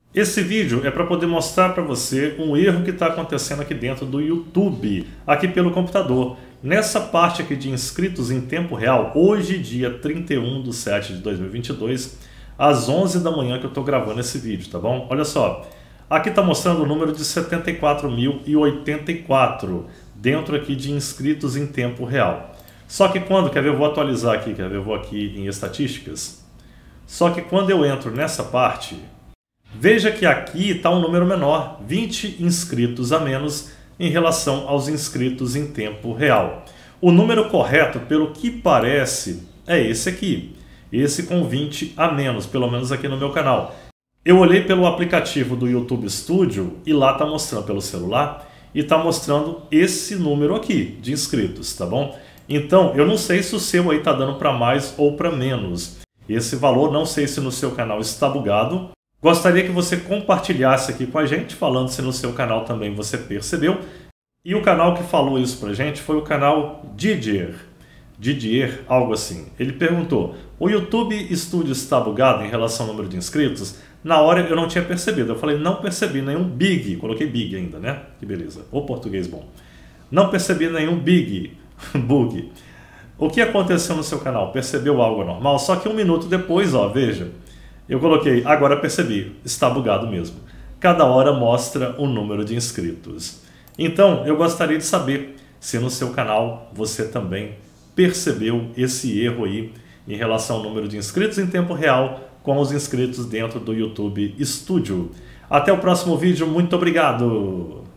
Esse vídeo é para poder mostrar para você um erro que está acontecendo aqui dentro do YouTube, aqui pelo computador. Nessa parte aqui de inscritos em tempo real, hoje dia 31/7/2022, às 11 da manhã que eu estou gravando esse vídeo, tá bom? Olha só, aqui está mostrando o número de 74.084 dentro aqui de inscritos em tempo real. Só que quando, quer ver, eu vou atualizar aqui, quer ver, eu vou aqui em estatísticas. Só que quando eu entro nessa parte, veja que aqui está um número menor, 20 inscritos a menos em relação aos inscritos em tempo real. O número correto, pelo que parece, é esse aqui. Esse com 20 a menos, pelo menos aqui no meu canal. Eu olhei pelo aplicativo do YouTube Studio e lá está mostrando pelo celular e está mostrando esse número aqui de inscritos, tá bom? Então, eu não sei se o seu aí está dando para mais ou para menos. Esse valor, não sei se no seu canal está bugado. Gostaria que você compartilhasse aqui com a gente, falando se no seu canal também você percebeu. E o canal que falou isso pra gente foi o canal Didier, algo assim. Ele perguntou: o YouTube Studio está bugado em relação ao número de inscritos? Na hora eu não tinha percebido. Eu falei, não percebi nenhum big. Coloquei big ainda, né? Que beleza. O português bom. Não percebi nenhum big bug. O que aconteceu no seu canal? Percebeu algo anormal? Só que um minuto depois, ó, veja. Eu coloquei, agora percebi, está bugado mesmo. Cada hora mostra o número de inscritos. Então, eu gostaria de saber se no seu canal você também percebeu esse erro aí em relação ao número de inscritos em tempo real com os inscritos dentro do YouTube Studio. Até o próximo vídeo, muito obrigado!